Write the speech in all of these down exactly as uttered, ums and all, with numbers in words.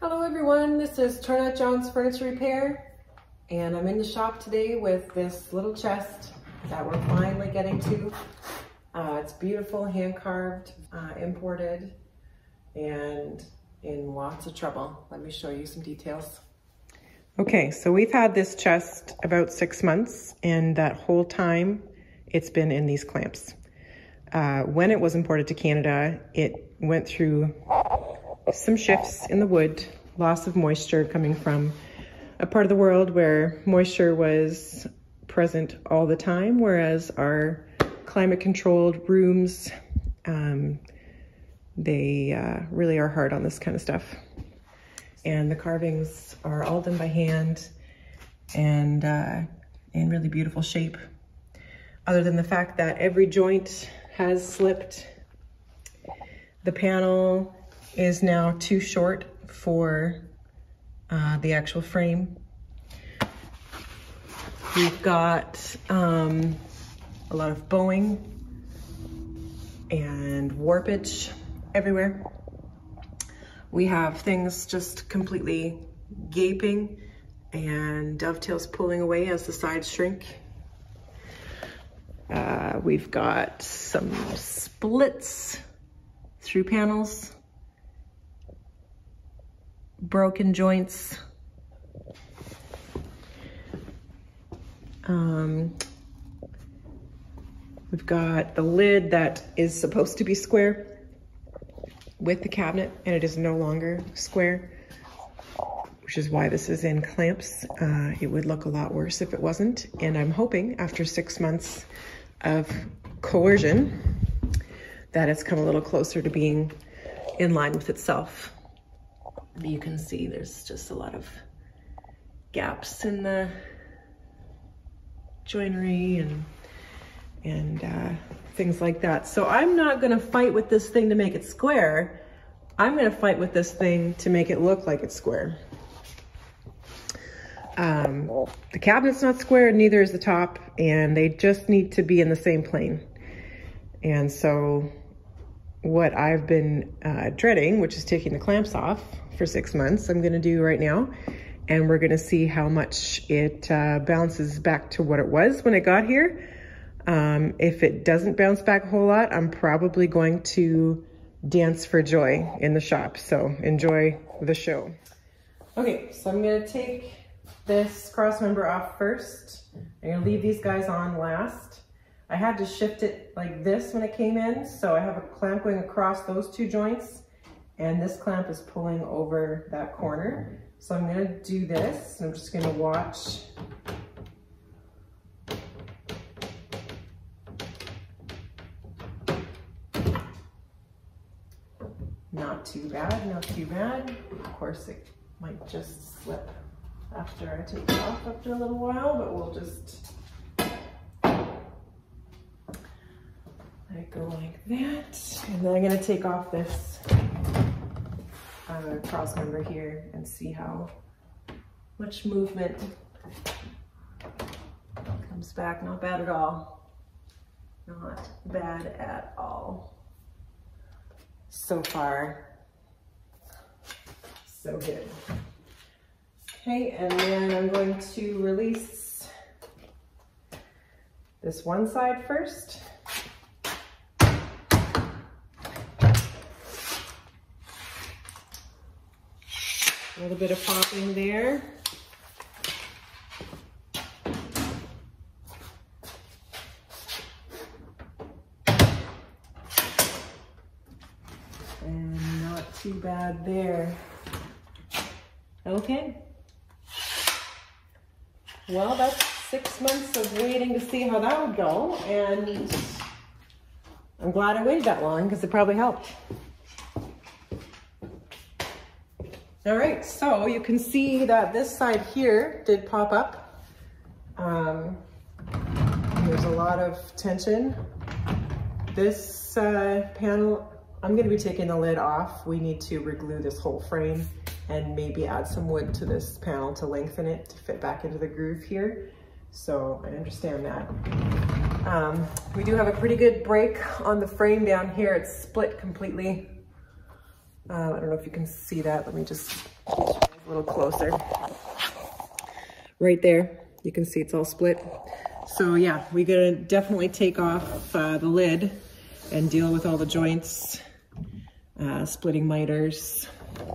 Hello everyone, this is Trena John's Furniture Repair, and I'm in the shop today with this little chest that we're finally getting to. Uh, it's beautiful, hand-carved, uh, imported, and in lots of trouble. Let me show you some details. Okay, so we've had this chest about six months, and that whole time it's been in these clamps. Uh, when it was imported to Canada, it went through some shifts in the wood, loss of moisture coming from a part of the world where moisture was present all the time, whereas our climate controlled rooms, um, they uh, really are hard on this kind of stuff. And the carvings are all done by hand and uh, in really beautiful shape. Other than the fact that every joint has slipped, the panel is now too short for uh, the actual frame. We've got um, a lot of bowing and warpage everywhere. We have things just completely gaping and dovetails pulling away as the sides shrink. Uh, we've got some splits through panels, broken joints. Um, we've got the lid that is supposed to be square with the cabinet, and it is no longer square, which is why this is in clamps. Uh, it would look a lot worse if it wasn't, and I'm hoping after six months of coercion that it's come a little closer to being in line with itself. You can see there's just a lot of gaps in the joinery and and uh, things like that. So I'm not gonna fight with this thing to make it square. I'm gonna fight with this thing to make it look like it's square. Um, the cabinet's not square, neither is the top, and they just need to be in the same plane. And so what I've been uh, dreading, which is taking the clamps off for six months, I'm gonna do right now. And we're gonna see how much it uh, bounces back to what it was when it got here. Um, if it doesn't bounce back a whole lot, I'm probably going to dance for joy in the shop. So enjoy the show. Okay, so I'm gonna take this cross member off first. I'm gonna leave these guys on last. I had to shift it like this when it came in, so I have a clamp going across those two joints, and this clamp is pulling over that corner. So I'm gonna do this, and I'm just gonna watch. Not too bad, not too bad. Of course, it might just slip after I take it off after a little while, but we'll just let it go like that. And then I'm gonna take off this uh, cross member here and see how much movement comes back. Not bad at all. Not bad at all. So far, so good. Okay, and then I'm going to release this one side first. A little bit of popping there. And not too bad there. Okay. Well, that's six months of waiting to see how that would go, and I'm glad I waited that long because it probably helped. All right, so you can see that this side here did pop up. Um, there's a lot of tension. This uh, panel, I'm gonna be taking the lid off. We need to reglue this whole frame and maybe add some wood to this panel to lengthen it to fit back into the groove here. So I understand that. Um, we do have a pretty good break on the frame down here. It's split completely. Uh, I don't know if you can see that. Let me just get you guys a little closer. Right there, you can see it's all split. So yeah, we gotta definitely take off uh, the lid and deal with all the joints, uh, splitting miters,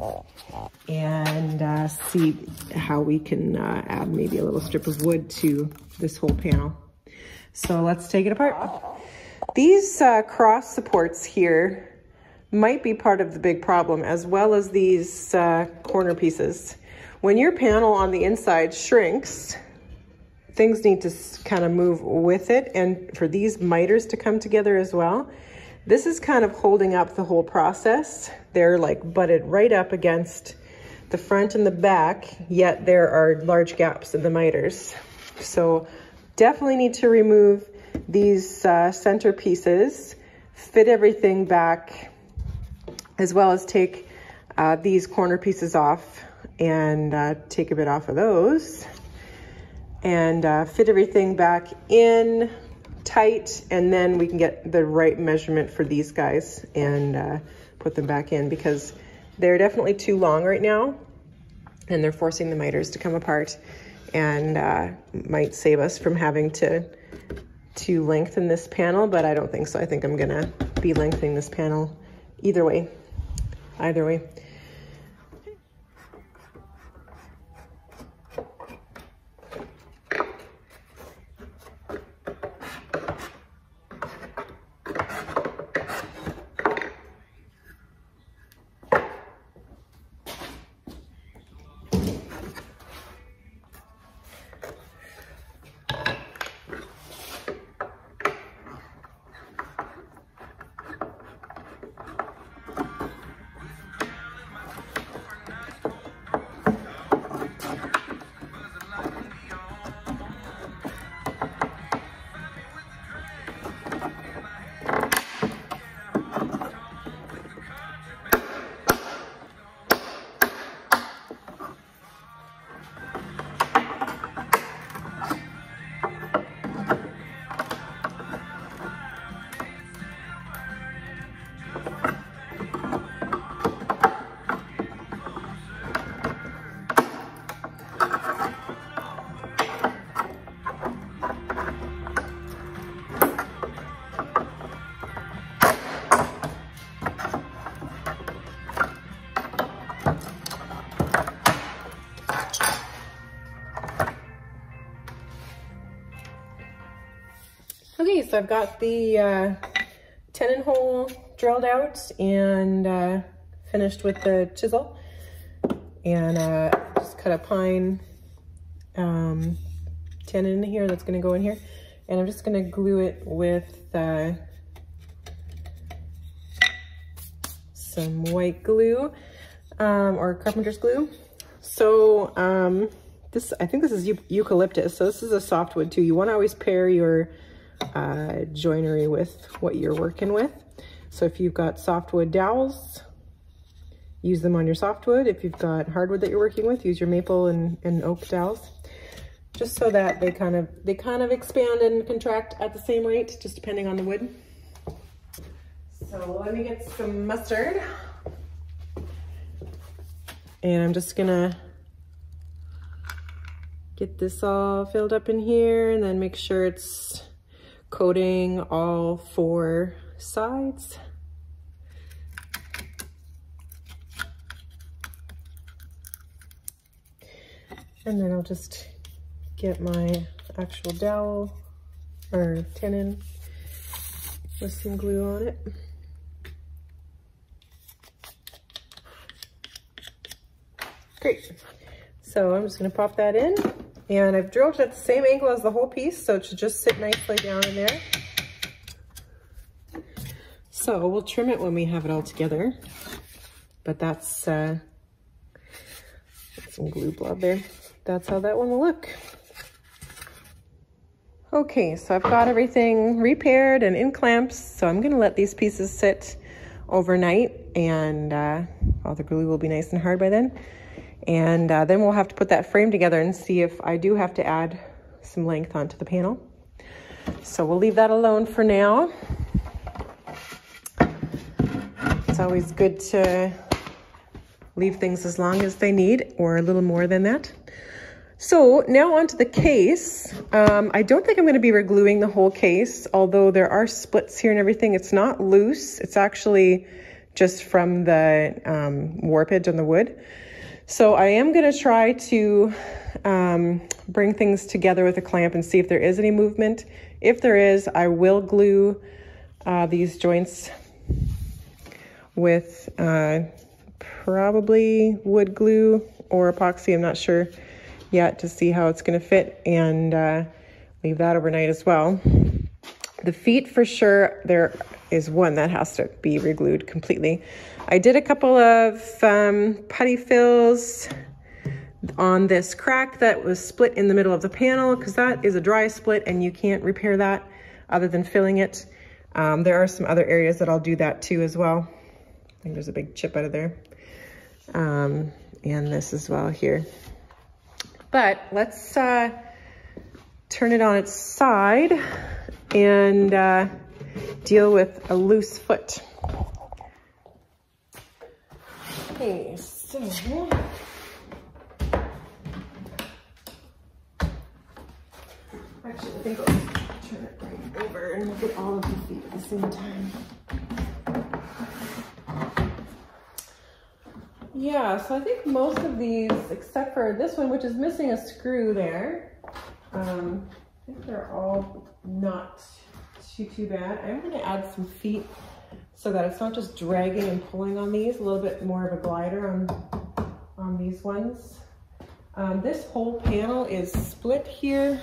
and uh, see how we can uh, add maybe a little strip of wood to this whole panel. So let's take it apart. These uh, cross supports here might be part of the big problem, as well as these uh, corner pieces. When your panel on the inside shrinks, things need to kind of move with it, and for these miters to come together as well. This is kind of holding up the whole process. They're like butted right up against the front and the back, yet there are large gaps in the miters. So definitely need to remove these uh, center pieces, fit everything back, as well as take uh, these corner pieces off and uh, take a bit off of those, and uh, fit everything back in tight, and then we can get the right measurement for these guys and uh, put them back in, because they're definitely too long right now and they're forcing the miters to come apart, and uh, might save us from having to to lengthen this panel, but I don't think so. I think I'm gonna be lengthening this panel either way, either way. Okay, so I've got the uh, tenon hole drilled out and uh, finished with the chisel, and uh, just cut a pine um, tenon in here that's going to go in here, and I'm just going to glue it with uh, some white glue um, or carpenter's glue. So um, this, I think this is eucalyptus, so this is a softwood too. You want to always pair your uh, joinery with what you're working with. So if you've got softwood dowels, use them on your softwood. If you've got hardwood that you're working with, use your maple and, and oak dowels, just so that they kind of they kind of expand and contract at the same rate, just depending on the wood. So let me get some mustard, and I'm just gonna get this all filled up in here, and then make sure it's coating all four sides. And then I'll just get my actual dowel or tenon with some glue on it. Great. So I'm just going to pop that in, and I've drilled it at the same angle as the whole piece, so it should just sit nicely down in there. So we'll trim it when we have it all together, but that's uh, some glue blob there. That's how that one will look. Okay, so I've got everything repaired and in clamps, so I'm gonna let these pieces sit overnight, and uh, all the glue will be nice and hard by then. And uh, then we'll have to put that frame together and see if I do have to add some length onto the panel. So we'll leave that alone for now. It's always good to leave things as long as they need, or a little more than that. So now onto the case. Um, I don't think I'm going to be regluing the whole case, although there are splits here and everything. It's not loose. It's actually just from the um, warpage on the wood. So I am going to try to um, bring things together with a clamp and see if there is any movement. If there is, I will glue uh, these joints with uh, probably wood glue or epoxy. I'm not sure yet to see how it's going to fit, and uh, leave that overnight as well. The feet, for sure, there is one that has to be reglued completely. I did a couple of um, putty fills on this crack that was split in the middle of the panel, because that is a dry split and you can't repair that other than filling it. Um, there are some other areas that I'll do that too as well. I think there's a big chip out of there. Um, and this as well here. But let's uh, turn it on its side and uh, deal with a loose foot. Okay, so actually I think I'll turn it right over and look at all of the feet at the same time. Yeah, so I think most of these, except for this one, which is missing a screw there, um, I think they're all not too, too bad. I'm going to add some feet so that it's not just dragging and pulling on these, a little bit more of a glider on, on these ones. Um, this whole panel is split here,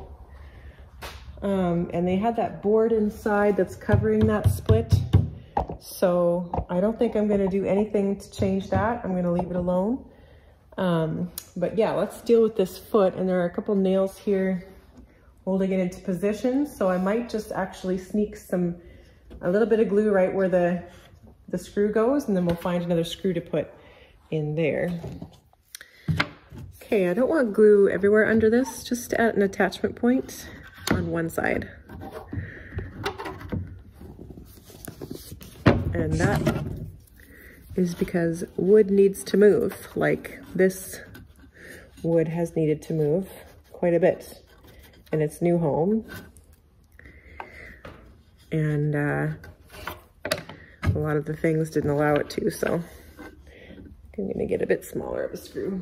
um, and they had that board inside that's covering that split. So I don't think I'm going to do anything to change that. I'm going to leave it alone. Um, but yeah, let's deal with this foot. And there are a couple nails here holding it into position. So I might just actually sneak some, a little bit of glue right where the, the screw goes, and then we'll find another screw to put in there. Okay, I don't want glue everywhere under this, just at an attachment point on one side. And that is because wood needs to move. Like this wood has needed to move quite a bit in its new home. And uh, a lot of the things didn't allow it to, so I'm gonna get a bit smaller of a screw.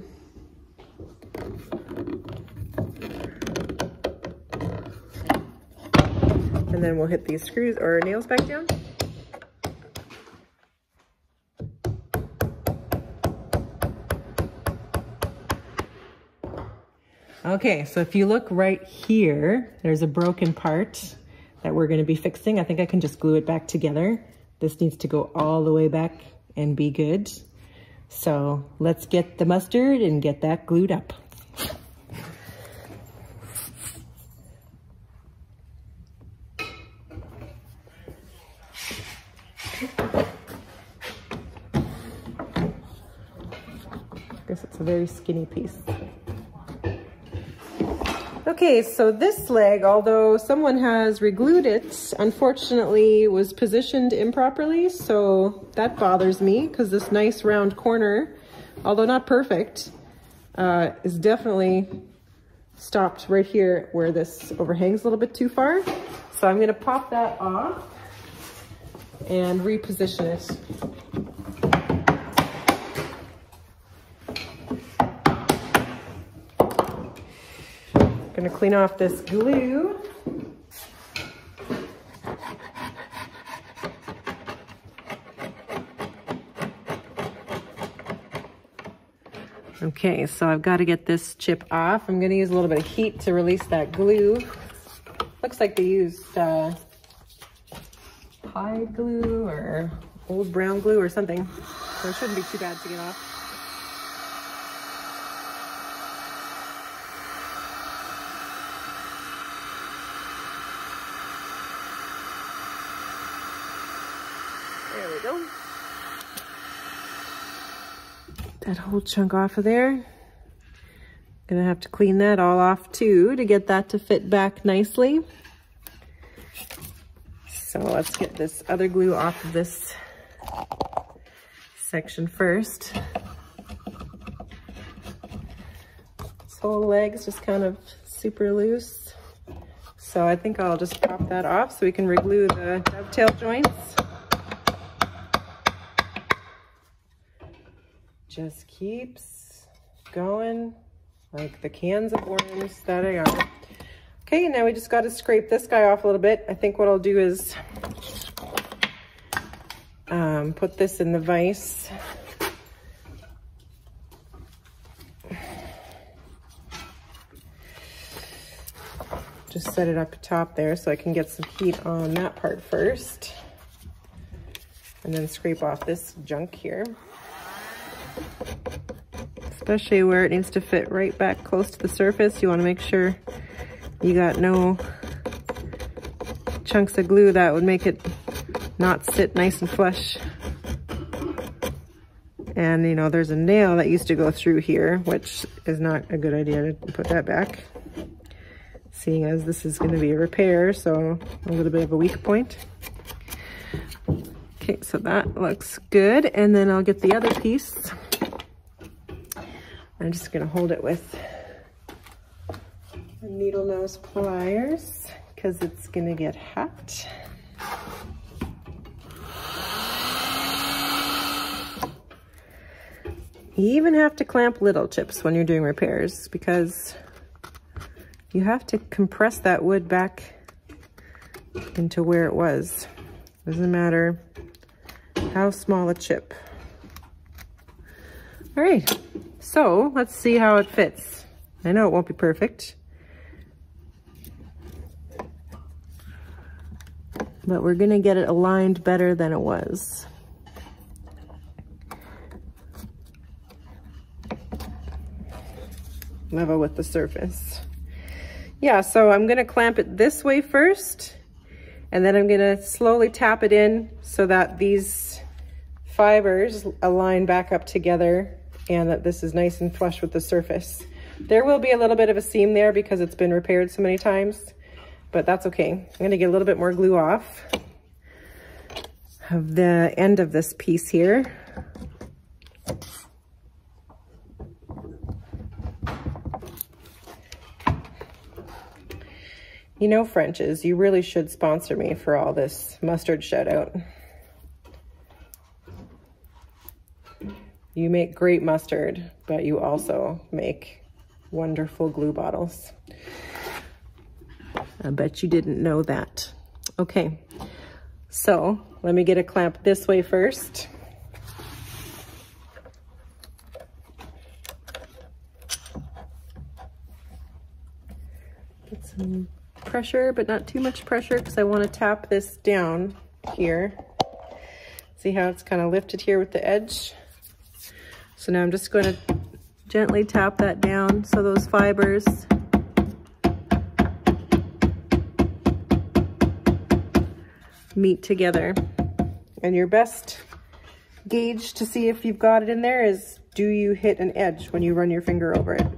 And then we'll hit these screws or nails back down. Okay, so if you look right here, there's a broken part that we're going to be fixing. I think I can just glue it back together. This needs to go all the way back and be good. So let's get the mustard and get that glued up. I guess it's a very skinny piece. Okay, so this leg, although someone has reglued it, unfortunately was positioned improperly, so that bothers me because this nice round corner, although not perfect, uh, is definitely stopped right here where this overhangs a little bit too far. So I'm gonna pop that off and reposition it. Gonna clean off this glue. Okay, so I've got to get this chip off. I'm gonna use a little bit of heat to release that glue. Looks like they used uh, pie glue or old brown glue or something, so it shouldn't be too bad to get off. There we go. That whole chunk off of there. Gonna have to clean that all off too to get that to fit back nicely. So let's get this other glue off of this section first. whole leg's just kind of super loose. So I think I'll just pop that off so we can reglue the dovetail joints. Just keeps going like the cans of worms that I are. Okay, now we just got to scrape this guy off a little bit. I think what I'll do is um, put this in the vise. Just set it up top there so I can get some heat on that part first. And then scrape off this junk here. Especially where it needs to fit right back close to the surface. You want to make sure you got no chunks of glue that would make it not sit nice and flush. And you know, there's a nail that used to go through here, which is not a good idea to put that back, seeing as this is going to be a repair, so a little bit of a weak point. Okay, so that looks good. And then I'll get the other piece. I'm just going to hold it with needle nose pliers because it's going to get hot. You even have to clamp little chips when you're doing repairs because you have to compress that wood back into where it was. Doesn't matter how small a chip. All right, so let's see how it fits. I know it won't be perfect, but we're gonna get it aligned better than it was. Level with the surface. Yeah, so I'm gonna clamp it this way first, and then I'm gonna slowly tap it in so that these fibers align back up together and that this is nice and flush with the surface. There will be a little bit of a seam there because it's been repaired so many times, but that's okay. I'm gonna get a little bit more glue off of the end of this piece here. You know, French's, you really should sponsor me for all this mustard shout out. You make great mustard, but you also make wonderful glue bottles. I bet you didn't know that. Okay, so let me get a clamp this way first. Get some pressure, but not too much pressure because I want to tap this down here. See how it's kind of lifted here with the edge? So now I'm just going to gently tap that down so those fibers meet together. And your best gauge to see if you've got it in there is, do you hit an edge when you run your finger over it?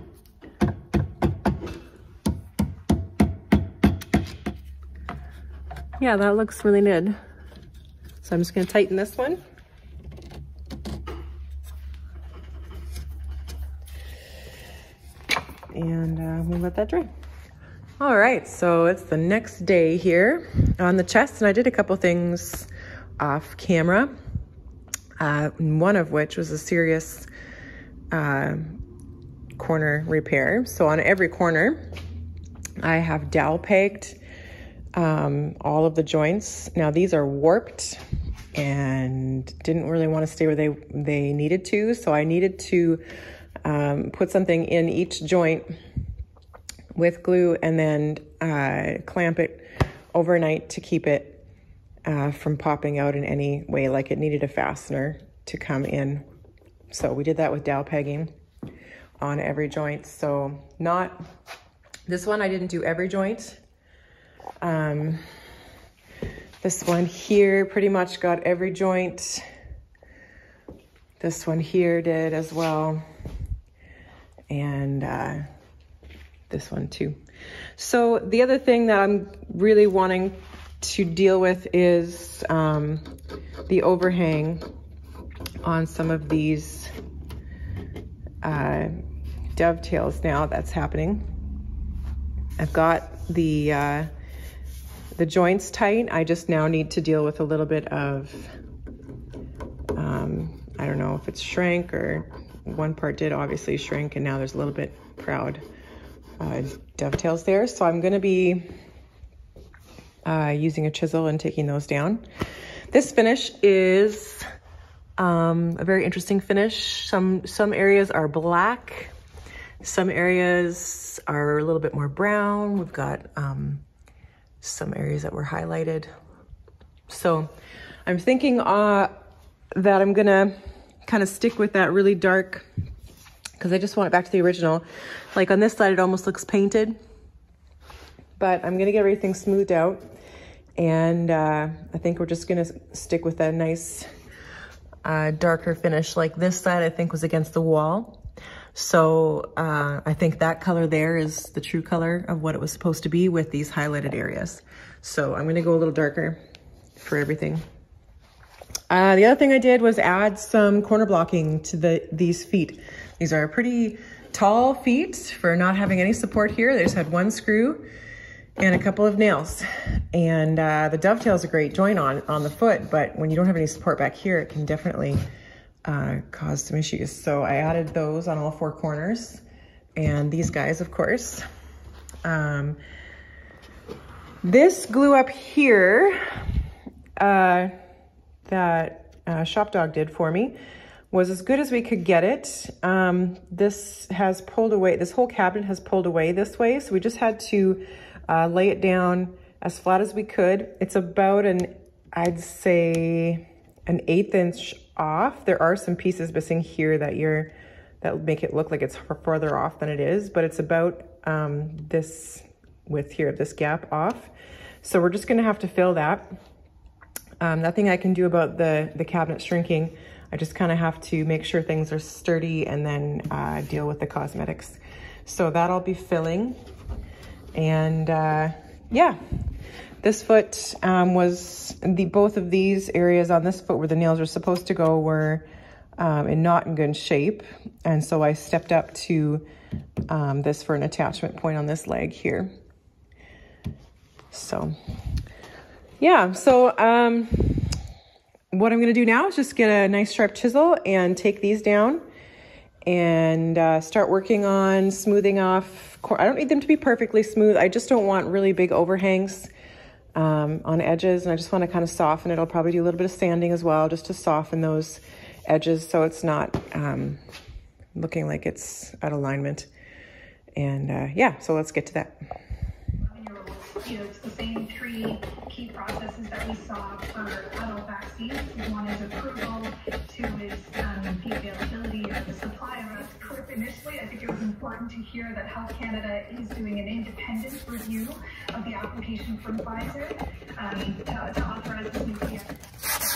Yeah, that looks really good. So I'm just going to tighten this one. And uh, we'll let that dry. All right, so it's the next day here on the chest, and I did a couple things off camera, uh, one of which was a serious uh, corner repair. So on every corner, I have dowel pegged um, all of the joints. Now these are warped and didn't really want to stay where they, they needed to, so I needed to Um, put something in each joint with glue and then uh, clamp it overnight to keep it uh, from popping out in any way, like it needed a fastener to come in. So we did that with dowel pegging on every joint. So not, this one I didn't do every joint. Um, this one here pretty much got every joint. This one here did as well. And uh, this one too. So the other thing that I'm really wanting to deal with is um, the overhang on some of these uh, dovetails now. That's happening. I've got the uh, the joints tight. I just now need to deal with a little bit of, um, I don't know if it's shrink, or one part did obviously shrink, and now there's a little bit proud uh, dovetails there. So I'm gonna be uh, using a chisel and taking those down. This finish is um, a very interesting finish. Some, some areas are black. Some areas are a little bit more brown. We've got um, some areas that were highlighted. So I'm thinking uh, that I'm gonna kind of stick with that really dark, because I just want it back to the original. Like on this side, it almost looks painted, but I'm gonna get everything smoothed out. And uh, I think we're just gonna stick with a nice uh, darker finish. Like this side, I think was against the wall. So uh, I think that color there is the true color of what it was supposed to be with these highlighted areas. So I'm gonna go a little darker for everything. Uh, the other thing I did was add some corner blocking to the these feet. These are pretty tall feet for not having any support here. They just had one screw and a couple of nails. And uh, the dovetail is a great joint on, on the foot, but when you don't have any support back here, it can definitely Uh, caused some issues. So I added those on all four corners, and these guys, of course. Um, this glue up here uh, that uh, Shop Dog did for me was as good as we could get it. Um, this has pulled away, this whole cabinet has pulled away this way, so we just had to uh, lay it down as flat as we could. It's about an, I'd say, an eighth inch off. There are some pieces missing here that you're that make it look like it's further off than it is, but it's about um, this width here, this gap off. So we're just gonna have to fill that. Um, nothing I can do about the, the cabinet shrinking. I just kind of have to make sure things are sturdy and then uh, deal with the cosmetics. So that I'll be filling. And uh, yeah. This foot um, was, the both of these areas on this foot where the nails are supposed to go were um, in not in good shape. And so I stepped up to um, this for an attachment point on this leg here. So yeah, so um, what I'm gonna do now is just get a nice sharp chisel and take these down and uh, start working on smoothing off. I don't need them to be perfectly smooth. I just don't want really big overhangs Um, on edges, and I just want to kind of soften it. I'll probably do a little bit of sanding as well, just to soften those edges so it's not um, looking like it's out of alignment. And uh, yeah, so let's get to that. You know, it's the same three key processes that we saw for adult vaccines. One is approval, two is um, the availability of the supply of us. Initially, I think it was important to hear that Health Canada is doing an independent review of the application from Pfizer um, to, to authorize this new P M.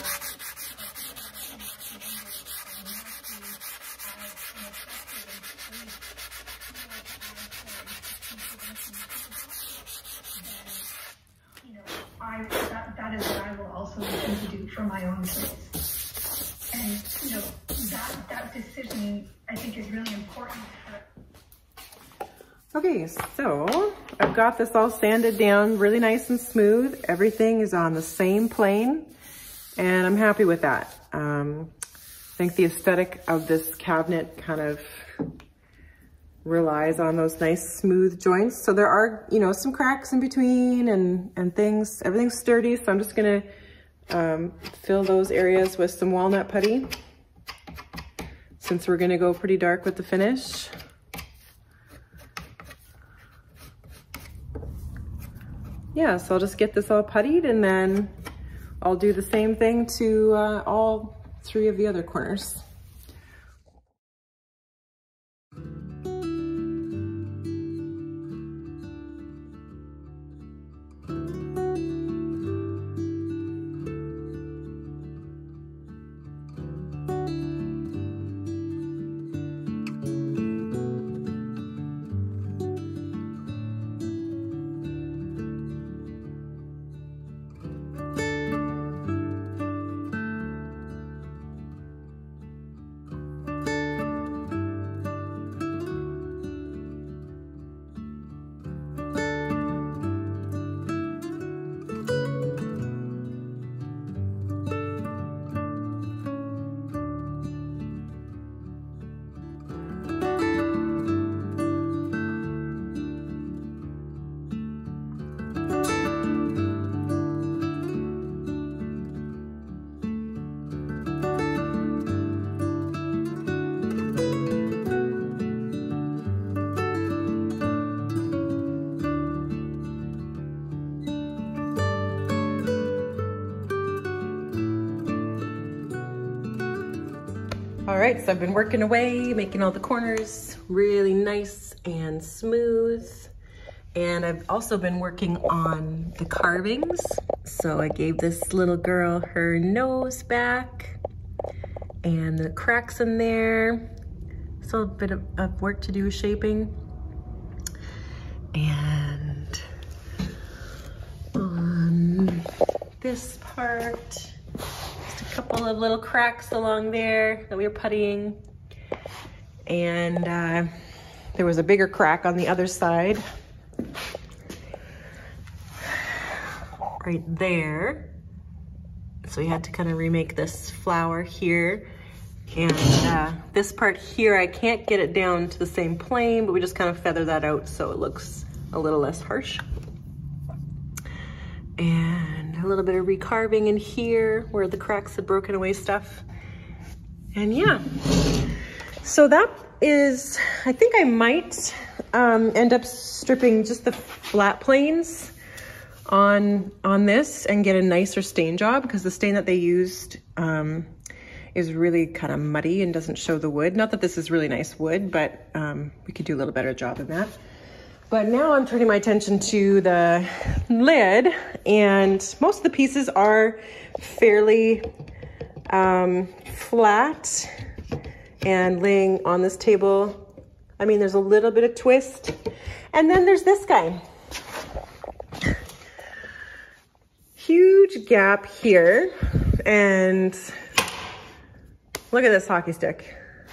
You know, I, that, that is what I will also need to do for my own kids. And, you know, that, that decision, I think, is really important. Okay, so I've got this all sanded down really nice and smooth. Everything is on the same plane, and I'm happy with that. Um, I think the aesthetic of this cabinet kind of relies on those nice smooth joints. So there are, you know, some cracks in between and, and things. Everything's sturdy, so I'm just gonna um, fill those areas with some walnut putty, since we're gonna go pretty dark with the finish. Yeah, so I'll just get this all puttied, and then I'll do the same thing to uh, all three of the other corners. right, so I've been working away, making all the corners really nice and smooth. And I've also been working on the carvings. So I gave this little girl her nose back and the cracks in there. Still a bit of, of work to do with shaping. And on this part, just a couple of little cracks along there that we were puttying. And uh, there was a bigger crack on the other side. Right there. So we had to kind of remake this flower here. And uh, this part here, I can't get it down to the same plane, but we just kind of feather that out so it looks a little less harsh. And a little bit of recarving in here where the cracks had broken away stuff. And yeah, so that is, I think I might um, end up stripping just the flat planes on on this and get a nicer stain job, because the stain that they used um, is really kind of muddy and doesn't show the wood. Not that this is really nice wood, but um, we could do a little better job than that. But now I'm turning my attention to the lid, and most of the pieces are fairly um, flat and laying on this table. I mean, there's a little bit of twist. And then there's this guy. Huge gap here, and look at this hockey stick.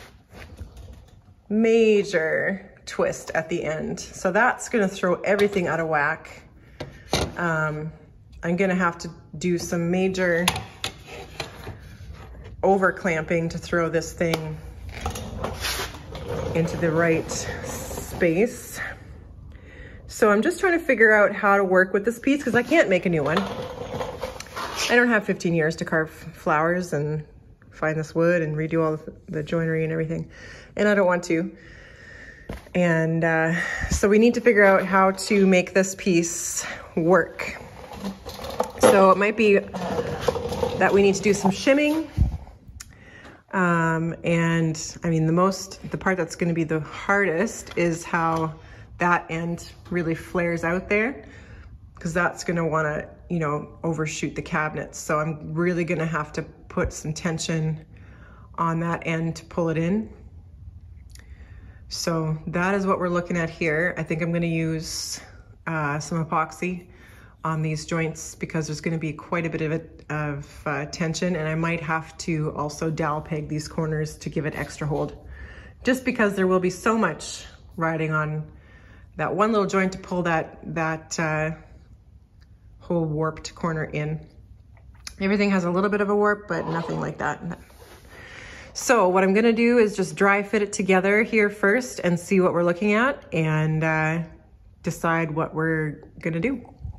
Major twist at the end. So that's gonna throw everything out of whack. Um, I'm gonna have to do some major over clamping to throw this thing into the right space. So I'm just trying to figure out how to work with this piece, because I can't make a new one. I don't have fifteen years to carve flowers and find this wood and redo all the joinery and everything. And I don't want to. And uh, so we need to figure out how to make this piece work. So it might be that we need to do some shimming. Um, and I mean, the most, the part that's gonna be the hardest is how that end really flares out there, because that's gonna wanna, you know, overshoot the cabinets. So I'm really gonna have to put some tension on that end to pull it in. So that is what we're looking at here. I think I'm gonna use uh, some epoxy on these joints, because there's gonna be quite a bit of, it, of uh, tension, and I might have to also dowel peg these corners to give it extra hold, just because there will be so much riding on that one little joint to pull that, that uh, whole warped corner in. Everything has a little bit of a warp, but nothing like that. So what I'm gonna do is just dry fit it together here first and see what we're looking at, and uh, decide what we're gonna do.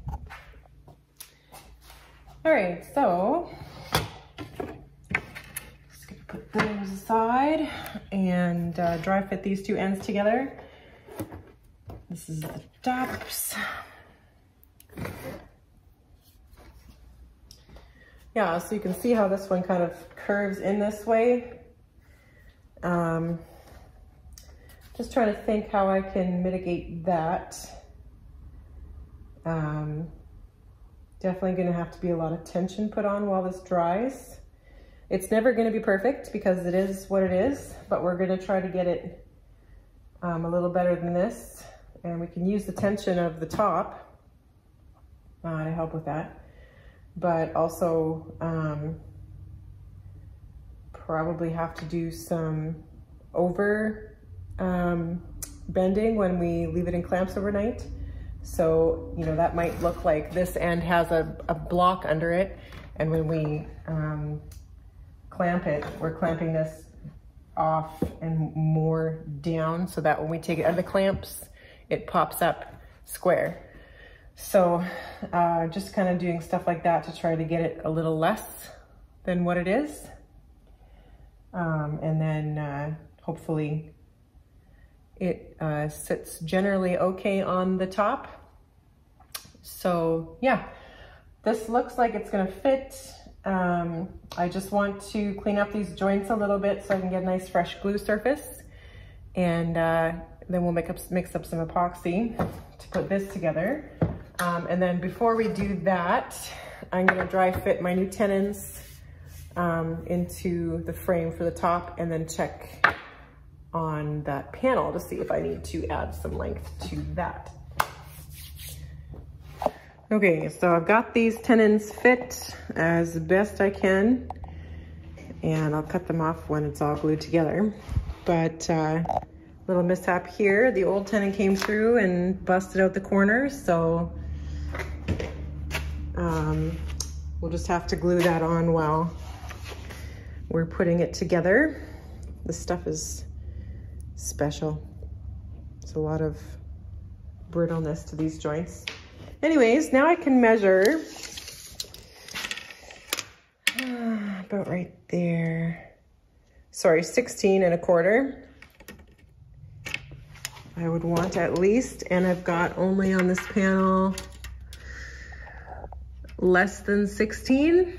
All right, so just gonna put those aside and uh, dry fit these two ends together. This is the tops. Yeah, so you can see how this one kind of curves in this way. Um, just trying to think how I can mitigate that. Um, definitely gonna have to be a lot of tension put on while this dries. It's never gonna be perfect, because it is what it is, but we're gonna try to get it um, a little better than this. And we can use the tension of the top uh, to help with that. But also um, probably have to do some over um, bending when we leave it in clamps overnight. So, you know, that might look like this end has a, a block under it, and when we um, clamp it, we're clamping this off and more down, so that when we take it out of the clamps, it pops up square. So uh, just kind of doing stuff like that to try to get it a little less than what it is. Um, and then uh, hopefully it uh, sits generally okay on the top. So yeah, this looks like it's gonna fit. Um, I just want to clean up these joints a little bit so I can get a nice fresh glue surface. And uh, then we'll make up, mix up some epoxy to put this together. Um, and then before we do that, I'm gonna dry fit my new tenons um, into the frame for the top, and then check on that panel to see if I need to add some length to that. Okay, so I've got these tenons fit as best I can, and I'll cut them off when it's all glued together. But uh, little mishap here, the old tenon came through and busted out the corners, so um, we'll just have to glue that on while we're putting it together. This stuff is special. It's a lot of brittleness to these joints. Anyways, now I can measure uh, about right there. Sorry, sixteen and a quarter. I would want at least, and I've got only on this panel less than sixteen.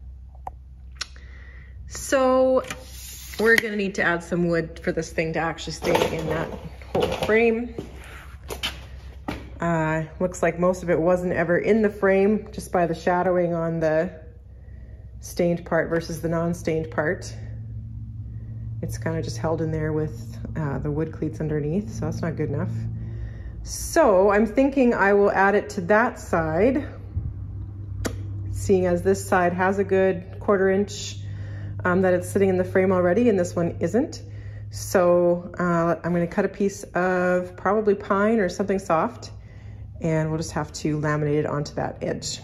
So we're gonna need to add some wood for this thing to actually stay in that whole frame. Uh, looks like most of it wasn't ever in the frame, just by the shadowing on the stained part versus the non-stained part. It's kind of just held in there with uh, the wood cleats underneath, so that's not good enough. So I'm thinking I will add it to that side, seeing as this side has a good quarter inch um, that it's sitting in the frame already, and this one isn't. So uh, I'm gonna cut a piece of probably pine or something soft, and we'll just have to laminate it onto that edge.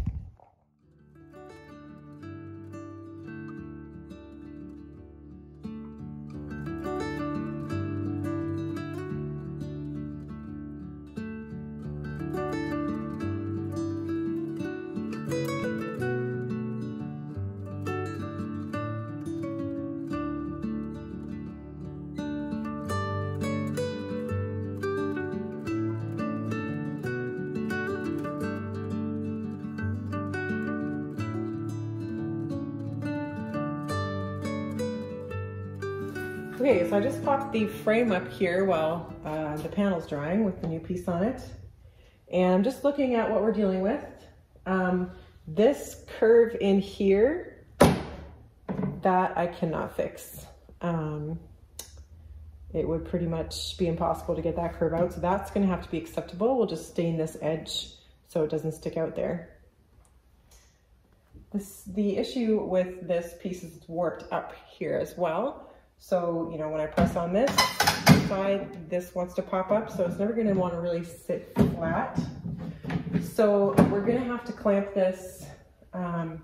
Okay, so I just popped the frame up here while uh, the panel's drying with the new piece on it. And I'm just looking at what we're dealing with. Um, this curve in here, that I cannot fix. Um, it would pretty much be impossible to get that curve out, so that's gonna have to be acceptable. We'll just stain this edge so it doesn't stick out there. This, the issue with this piece is it's warped up here as well. So, you know, when I press on this side, this wants to pop up, so it's never going to want to really sit flat. So we're going to have to clamp this um,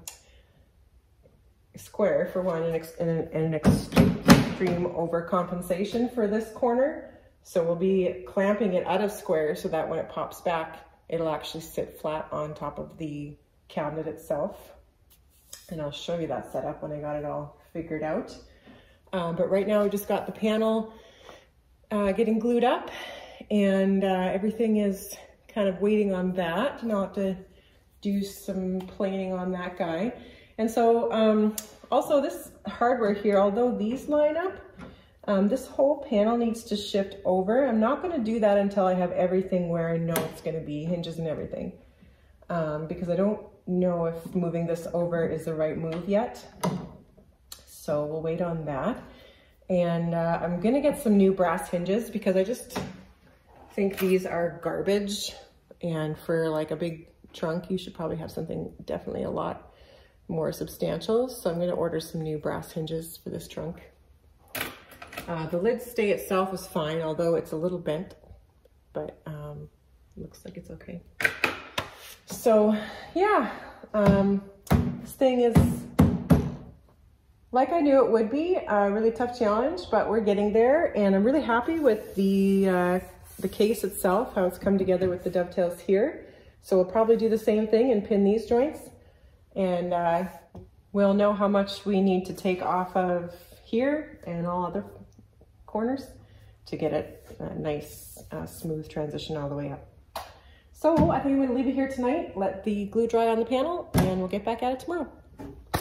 square for one, and an, an extreme overcompensation for this corner. So we'll be clamping it out of square so that when it pops back, it'll actually sit flat on top of the cabinet itself. And I'll show you that setup when I got it all figured out. Um, but right now we just got the panel uh, getting glued up, and uh, everything is kind of waiting on that. Now I'll have to do some planing on that guy. And so um, also this hardware here, although these line up, um, this whole panel needs to shift over. I'm not going to do that until I have everything where I know it's going to be, hinges and everything, um, because I don't know if moving this over is the right move yet. So we'll wait on that. And uh, I'm gonna get some new brass hinges because I just think these are garbage. And for like a big trunk, you should probably have something definitely a lot more substantial. So I'm gonna order some new brass hinges for this trunk. Uh, the lid stay itself is fine, although it's a little bent, but um, looks like it's okay. So yeah, um, this thing is, like I knew it would be, a really tough challenge, but we're getting there, and I'm really happy with the, uh, the case itself, how it's come together with the dovetails here. So we'll probably do the same thing and pin these joints, and uh, we'll know how much we need to take off of here and all other corners to get it a nice, uh, smooth transition all the way up. So I think I'm gonna leave it here tonight, let the glue dry on the panel, and we'll get back at it tomorrow.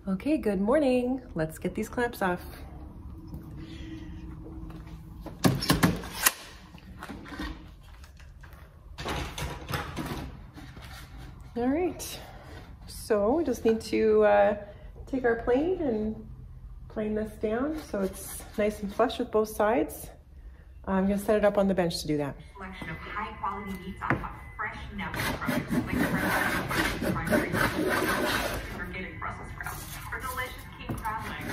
Okay, good morning. Let's get these clamps off. All right, so we just need to uh, take our plane and plane this down so it's nice and flush with both sides. I'm gonna set it up on the bench to do that. Selection of high quality meats on top of fresh natural products like the primary or getting Brussels sprouts or delicious king crab legs.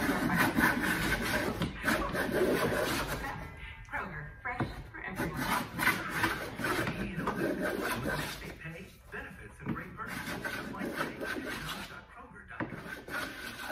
Kroger, fresh for everyone. They pay, benefits, and great perks. Just like pay dot kroger dot com.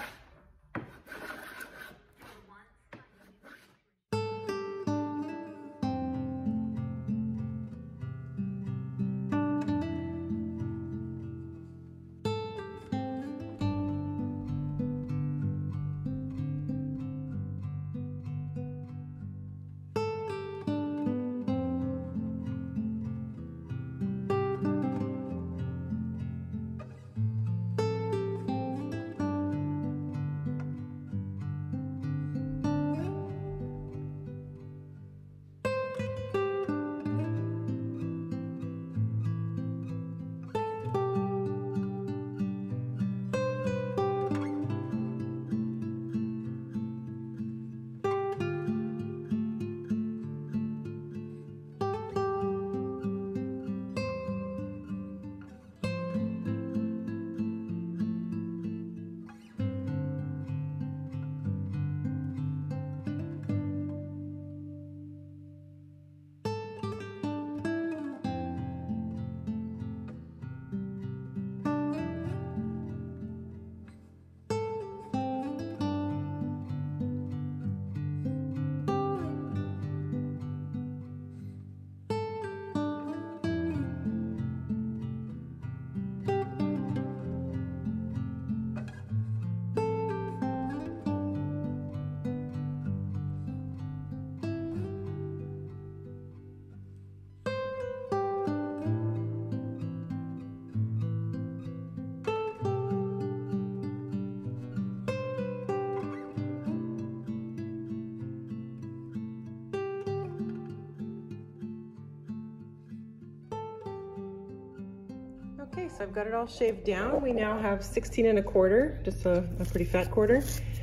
Okay, so I've got it all shaved down. We now have sixteen and a quarter, just a, a pretty fat quarter.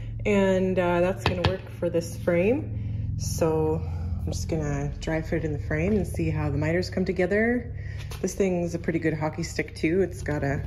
And uh, that's gonna work for this frame. So I'm just gonna dry fit in the frame and see how the miters come together. This thing's a pretty good hockey stick too. It's got a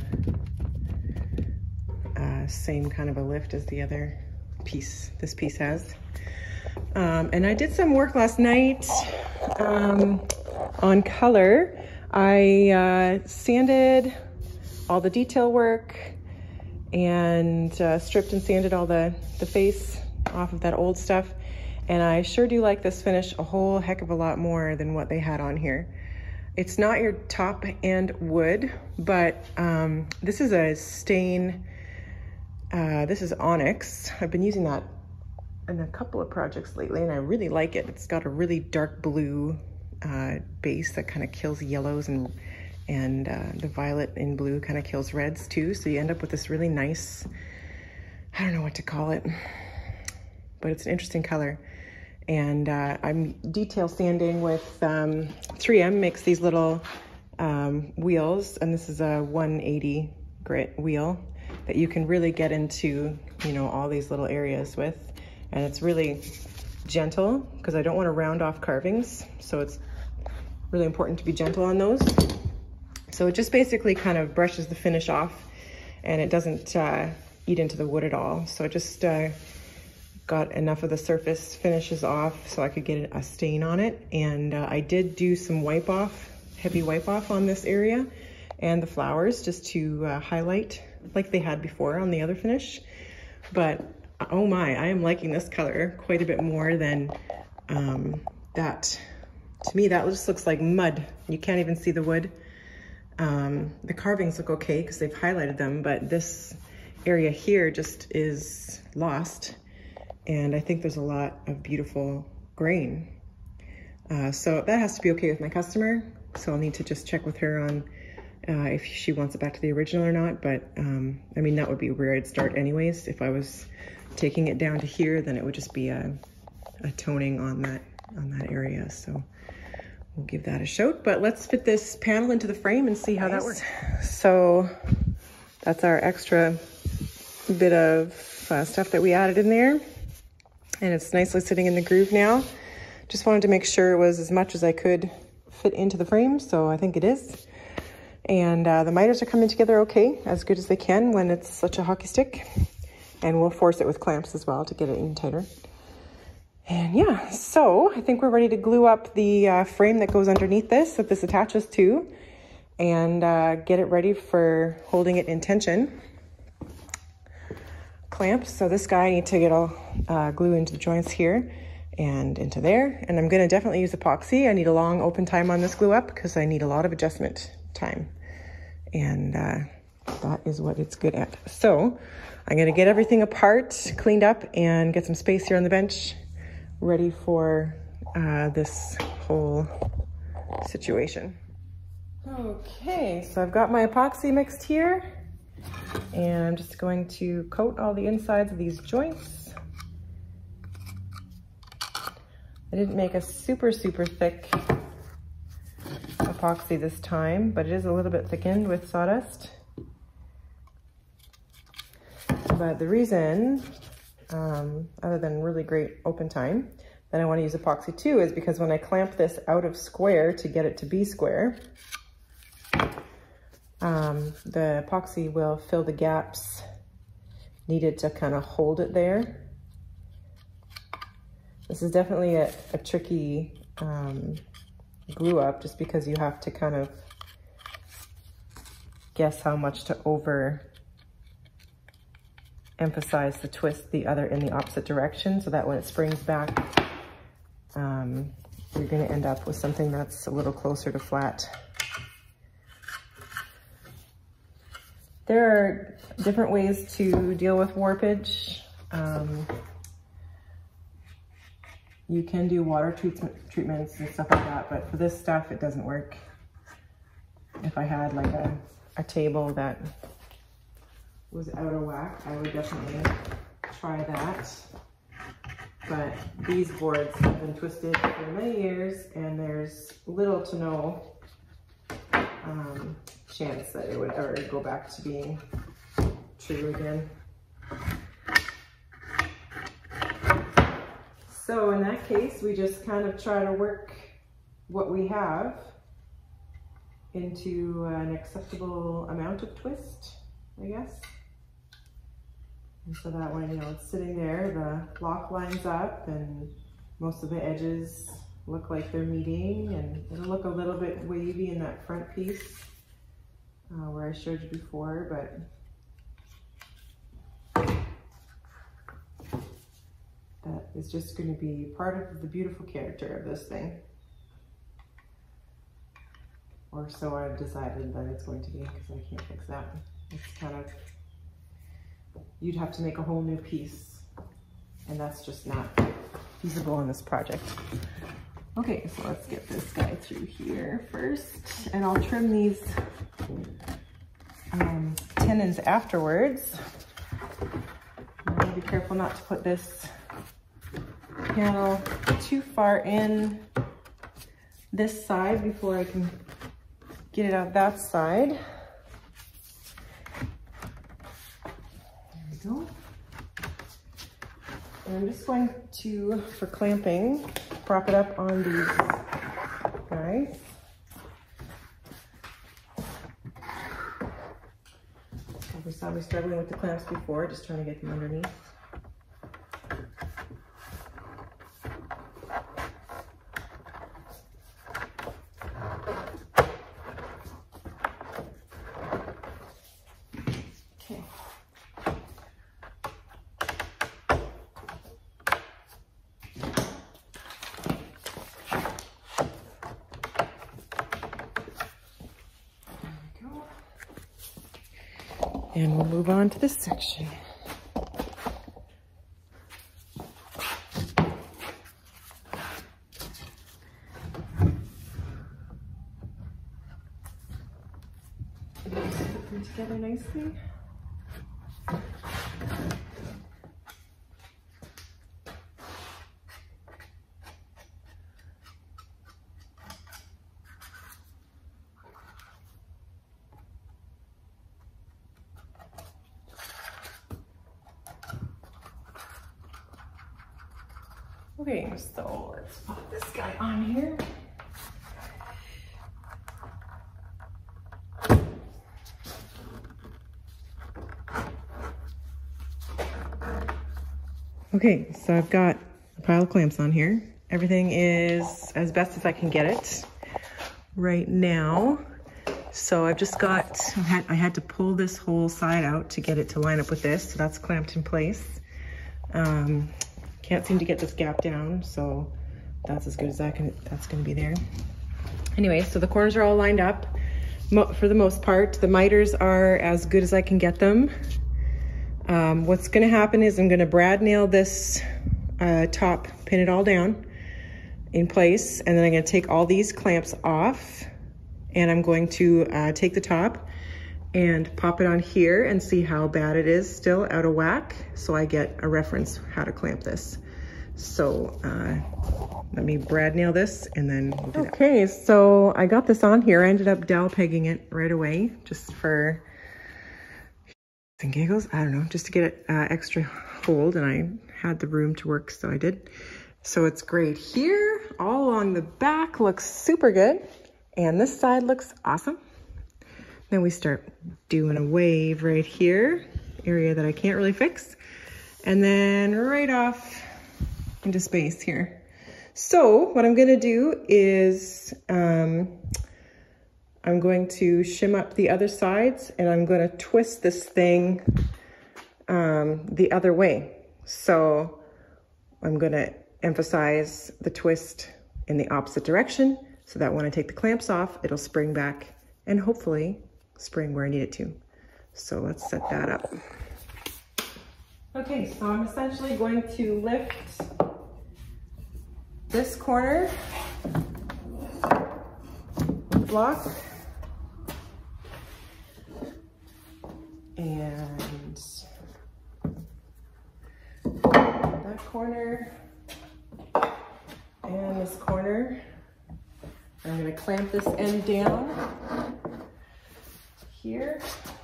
uh, same kind of a lift as the other piece, this piece has. Um, and I did some work last night um, on color. I uh, sanded all the detail work and uh, stripped and sanded all the, the face off of that old stuff. And I sure do like this finish a whole heck of a lot more than what they had on here. It's not your top end wood, but um, this is a stain, uh, this is onyx. I've been using that in a couple of projects lately and I really like it. It's got a really dark blue uh, base that kind of kills yellows and and uh, the violet and blue kind of kills reds too. So you end up with this really nice, I don't know what to call it, but it's an interesting color. And uh, I'm detail sanding with um, three M makes these little um, wheels, and this is a one eighty grit wheel that you can really get into, you know, all these little areas with. And it's really gentle because I don't want to round off carvings. So it's really important to be gentle on those. So it just basically kind of brushes the finish off and it doesn't uh, eat into the wood at all. So I just uh, got enough of the surface finishes off so I could get a stain on it. And uh, I did do some wipe off, heavy wipe off on this area and the flowers just to uh, highlight like they had before on the other finish. But oh my, I am liking this color quite a bit more than um, that. To me, that just looks like mud. You can't even see the wood. Um, the carvings look okay because they've highlighted them, but this area here just is lost. And I think there's a lot of beautiful grain. Uh, so that has to be okay with my customer. So I'll need to just check with her on uh, if she wants it back to the original or not, but um, I mean, that would be where I'd start anyways. If I was taking it down to here, then it would just be a, a toning on that, on that area. So we'll give that a shot, but let's fit this panel into the frame and see how nice. That works. So that's our extra bit of uh, stuff that we added in there. And it's nicely sitting in the groove now. Just wanted to make sure it was as much as I could fit into the frame, so I think it is. And uh, the miters are coming together okay, as good as they can when it's such a hockey stick. And we'll force it with clamps as well to get it in tighter. And yeah, so I think we're ready to glue up the uh, frame that goes underneath this, that this attaches to, and uh, get it ready for holding it in tension. Clamps, so this guy I need to get all uh, glue into the joints here and into there. And I'm gonna definitely use epoxy. I need a long open time on this glue up because I need a lot of adjustment time. And uh, that is what it's good at. So I'm gonna get everything apart, cleaned up, and get some space here on the bench ready for uh, this whole situation. Okay, so I've got my epoxy mixed here, and I'm just going to coat all the insides of these joints. I didn't make a super, super thick epoxy this time, but it is a little bit thickened with sawdust. But the reason, um, other than really great open time, that I want to use epoxy too is because when I clamp this out of square to get it to be square, um, the epoxy will fill the gaps needed to kind of hold it there. This is definitely a, a tricky um, glue up just because you have to kind of guess how much to over emphasize the twist the other in the opposite direction so that when it springs back, um, you're going to end up with something that's a little closer to flat. There are different ways to deal with warpage. Um, you can do water treatment, treatments and stuff like that, but for this stuff, it doesn't work. If I had like a, a table that was out of whack, I would definitely try that. But these boards have been twisted for many years, and there's little to no um, chance that it would ever go back to being true again. So in that case, we just kind of try to work what we have into an acceptable amount of twist, I guess. And so that when, you know, it's sitting there, the block lines up and most of the edges look like they're meeting, and it'll look a little bit wavy in that front piece uh, where I showed you before, but that is just going to be part of the beautiful character of this thing. Or so I've decided that it's going to be, because I can't fix that. It's kind of, you'd have to make a whole new piece, and that's just not feasible in this project. Okay, so let's get this guy through here first, and I'll trim these um, tenons afterwards. I'm gonna be careful not to put this panel too far in this side before I can get it out that side. There we go. And I'm just going to, for clamping, prop it up on these guys. We saw me struggling with the clamps before, just trying to get them underneath. And we'll move on to this section. working together nicely. Okay, so let's pop this guy on here. Okay, so I've got a pile of clamps on here. Everything is as best as I can get it right now. So I've just got, I had, I had to pull this whole side out to get it to line up with this. So that's clamped in place. Um, can't seem to get this gap down, so that's as good as I can, that's gonna be there. Anyway, so the corners are all lined up Mo for the most part. The miters are as good as I can get them. Um, what's gonna happen is I'm gonna brad nail this uh, top, pin it all down in place, and then I'm gonna take all these clamps off, and I'm going to uh, take the top and pop it on here and see how bad it is still out of whack, so I get a reference how to clamp this. So uh, let me brad nail this and then we'll do that. Okay, so I got this on here. I ended up dowel pegging it right away just for and giggles, I don't know, just to get it uh, extra hold, and I had the room to work, so I did. So it's great here. All along the back looks super good, and this side looks awesome. Then we start doing a wave right here, area that I can't really fix, and then right off into space here. So what I'm gonna do is um, I'm going to shim up the other sides, and I'm going to twist this thing um, the other way. So I'm going to emphasize the twist in the opposite direction so that when I take the clamps off, it'll spring back and hopefully spring where I need it to. So let's set that up. Okay, so I'm essentially going to lift this corner block and that corner and this corner. I'm going to clamp this end down here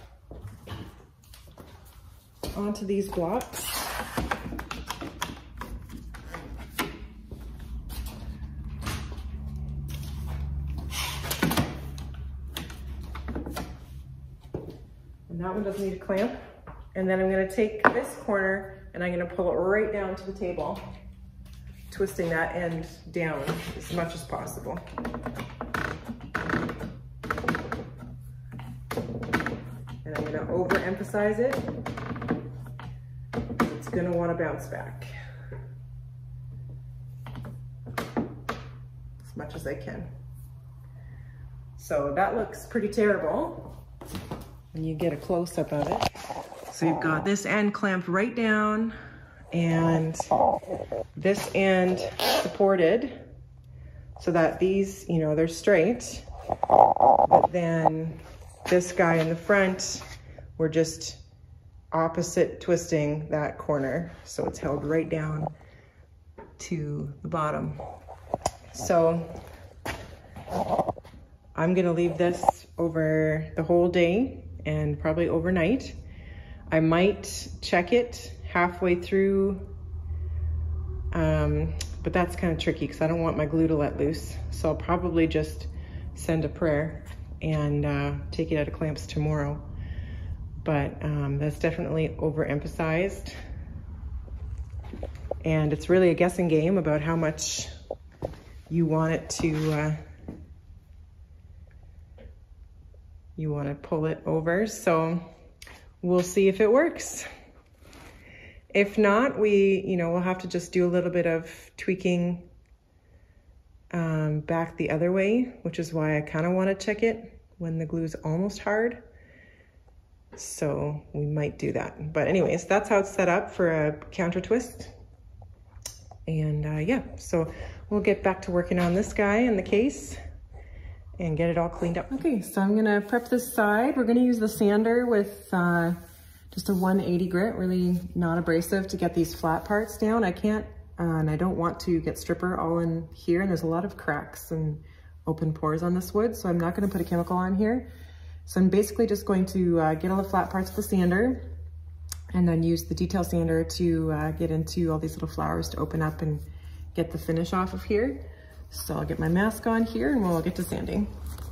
onto these blocks. And that one doesn't need a clamp. And then I'm going to take this corner and I'm going to pull it right down to the table, twisting that end down as much as possible. And I'm going to overemphasize it. It's going to want to bounce back as much as I can. So that looks pretty terrible when you get a close-up of it. So you've got this end clamped right down and this end supported so that these, you know, they're straight. But then this guy in the front, we're just opposite twisting that corner. So it's held right down to the bottom. So I'm gonna leave this over the whole day and probably overnight. I might check it halfway through, um, but that's kind of tricky because I don't want my glue to let loose. So I'll probably just send a prayer and uh, take it out of clamps tomorrow. But um, that's definitely overemphasized. And it's really a guessing game about how much you want it to, uh, you want to pull it over. So we'll see if it works. If not, we, you know, we'll have to just do a little bit of tweaking um, back the other way, which is why I kind of want to check it when the glue's almost hard. So we might do that. But anyways, that's how it's set up for a counter twist. And uh, yeah, so we'll get back to working on this guy in the case. and get it all cleaned up. Okay, so I'm gonna prep this side. We're gonna use the sander with uh, just a one eighty grit, really not abrasive, to get these flat parts down. I can't, uh, and I don't want to get stripper all in here, and there's a lot of cracks and open pores on this wood, so I'm not gonna put a chemical on here. So I'm basically just going to uh, get all the flat parts with the sander, and then use the detail sander to uh, get into all these little flowers to open up and get the finish off of here. So I'll get my mask on here and we'll get to sanding.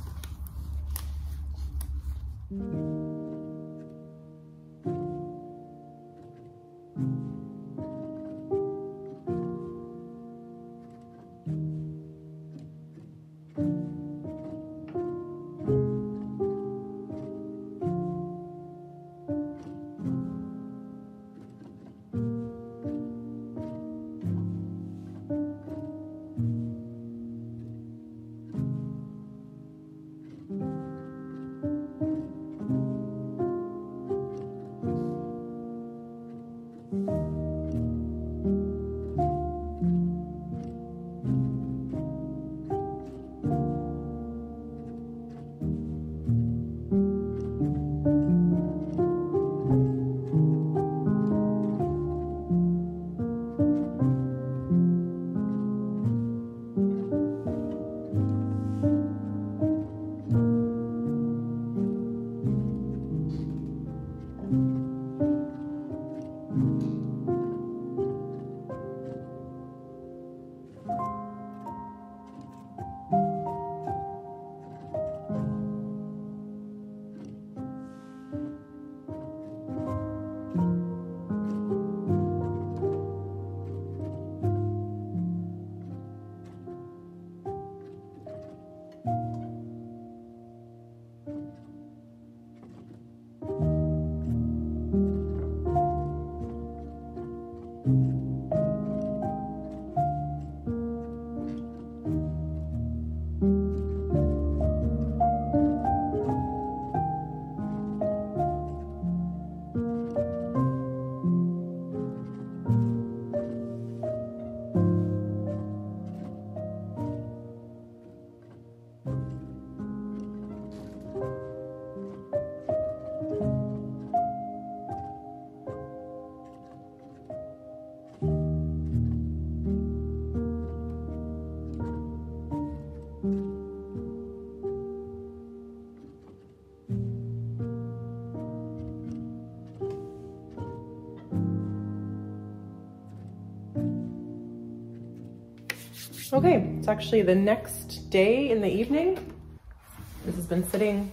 Okay, it's actually the next day in the evening. This has been sitting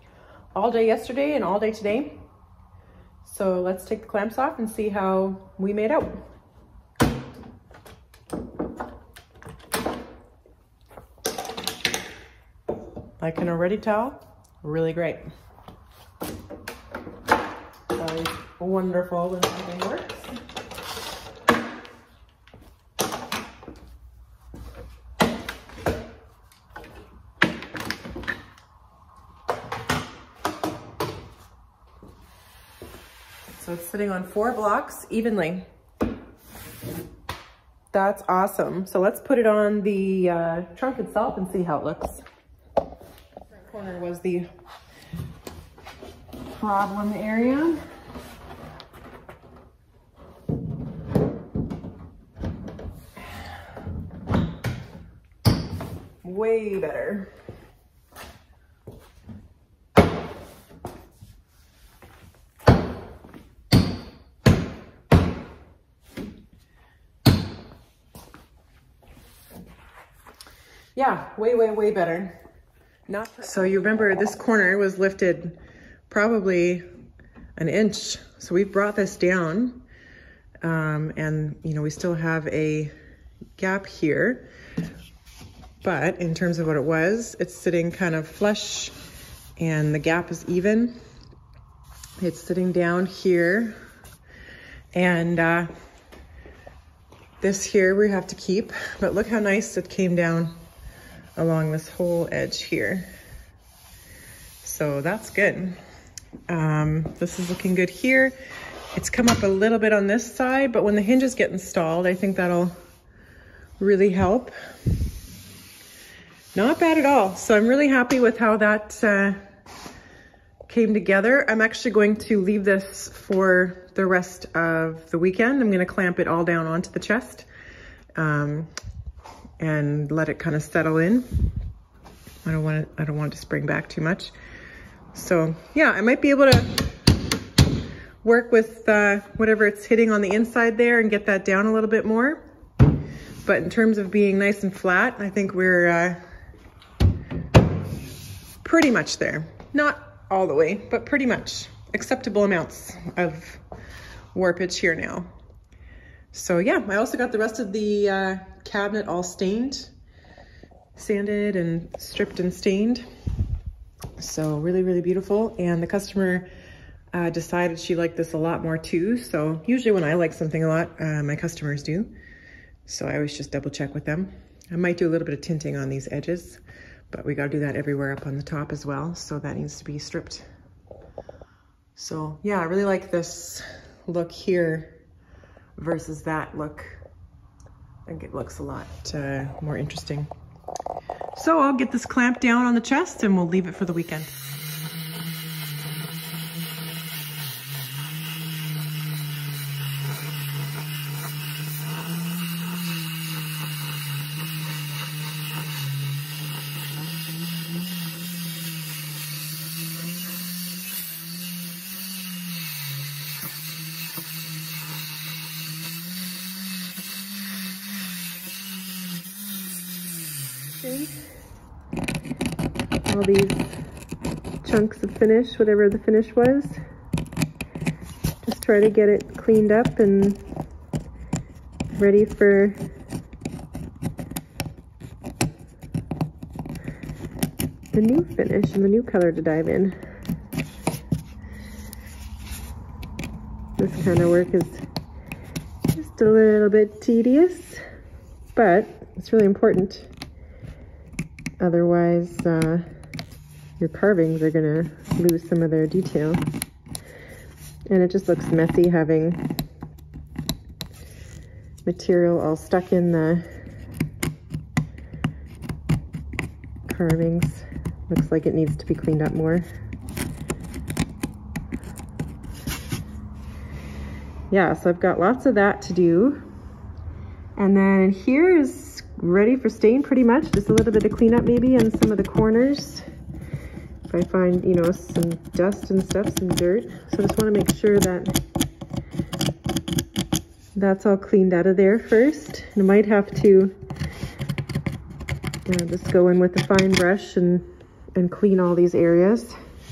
all day yesterday and all day today. So let's take the clamps off and see how we made out. I can already tell, really great. That is wonderful when something works. So it's sitting on four blocks evenly. That's awesome. So let's put it on the uh, trunk itself and see how it looks. Front corner was the problem area. Way better. Yeah, way, way, way better. Not so you remember this corner was lifted probably an inch. So we've brought this down um, and you know, we still have a gap here, but in terms of what it was, it's sitting kind of flush and the gap is even. It's sitting down here and uh, this here we have to keep, but look how nice it came down along this whole edge here. So that's good. Um, this is looking good here. It's come up a little bit on this side, but when the hinges get installed, I think that'll really help. Not bad at all. So I'm really happy with how that uh, came together. I'm actually going to leave this for the rest of the weekend. I'm gonna clamp it all down onto the chest um, and let it kind of settle in. I don't want it, I don't want it to spring back too much. So yeah, I might be able to work with uh, whatever it's hitting on the inside there and get that down a little bit more. But in terms of being nice and flat, I think we're uh, pretty much there. Not all the way, but pretty much acceptable amounts of warpage here now. So yeah, I also got the rest of the uh, cabinet all stained, sanded and stripped and stained. So really, really beautiful. And the customer uh, decided she liked this a lot more too. So usually when I like something a lot, uh, my customers do. So I always just double check with them. I might do a little bit of tinting on these edges, but we got to do that everywhere up on the top as well. So that needs to be stripped. So yeah, I really like this look here versus that look. I think it looks a lot uh, more interesting. So I'll get this clamped down on the chest and we'll leave it for the weekend. All these chunks of finish, whatever the finish was. Just try to get it cleaned up and ready for the new finish and the new color to dive in. This kind of work is just a little bit tedious, but it's really important. Otherwise, uh, your carvings are gonna lose some of their detail. And it just looks messy having material all stuck in the carvings. Looks like it needs to be cleaned up more. Yeah, so I've got lots of that to do. And then here is ready for stain pretty much. Just a little bit of cleanup maybe on some of the corners. If I find, you know, some dust and stuff, some dirt. So I just want to make sure that that's all cleaned out of there first. And I might have to uh, just go in with a fine brush and, and clean all these areas.